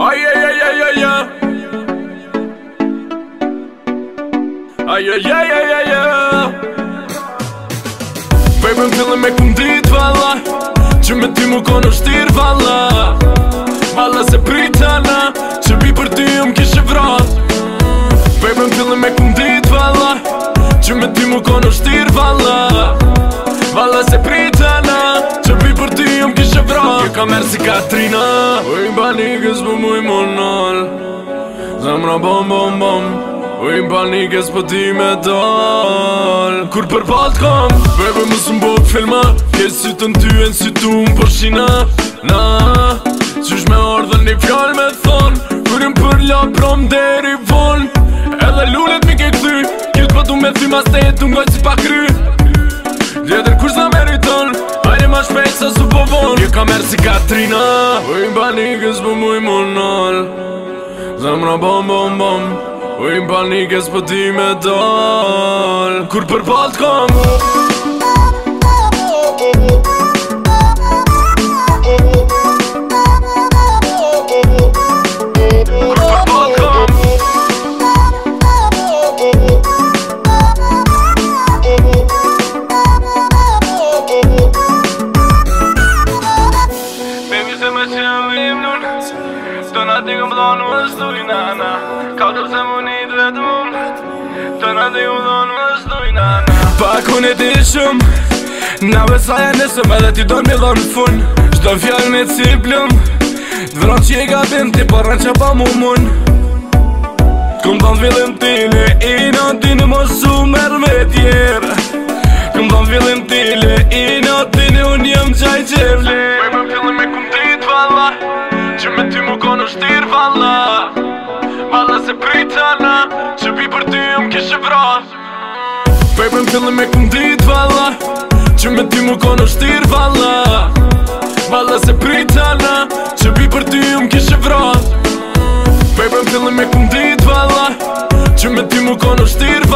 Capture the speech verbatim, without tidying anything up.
Aj, aj, aj, aj, aj, aj. Aj, aj, aj, aj, aj, aj. Baby m'fillin me kum dit valla, që me ty mu kono shtir valla. Valla se pritana, që bi për ty ju m'kishe vrat. Baby m'fillin me kum dit valla, që me ty mu kono shtir valla. Valla se pritana, që bi për ty ju m'kishe vrat. Je ka merë si Katrina, uj mba nigës për muj monal. Zemra bom bom bom, uj mba nigës për ti me dal. Kur për balë t'kom, bebe më së mbok filma, ke sytën ty e në sytu më përshina. Na, qysh me ardhën një fjall me thonë, kur im për la prom deri von. Edhe lullet mi ke këthy, kjut për du me thy mas te jetu ngoj si pa kry. Djetër kur s'na meriton, hajde ma shpejt sa su po von. Je ka merë si Katrina, uj mba nigës për muj monal. Zemra bom bom bom, uj mba nigës për ti me dal. Kur për balë t'kom, T'i kom dhonë më stuj nana, katër se më njët vetë më. Tëna t'i kom dhonë më stuj nana. Pak unë e ti shumë, na besaja nesëm edhe ti do një dhonë fun. Shdo fjallë me si plëm, t'vron që i gabim ti përën që pa mu mun. T'kom dhonë fillim t'ile, i në ti në mosu merë me tjerë. T'kom dhonë fillim t'ile, i në ti në unë jem qaj qevle. Baby m'fillim me kum dit valla, që me ty mu kono shtir valla. Valla se pritana, që bi për ty ju m'kishe vrat. Baby m'fillin me kum dit valla, që me ty mu kono shtir valla. Valla se pritana, që bi për ty ju m'kishe vrat. Baby m'fillin me kum dit valla, që me ty mu kono shtir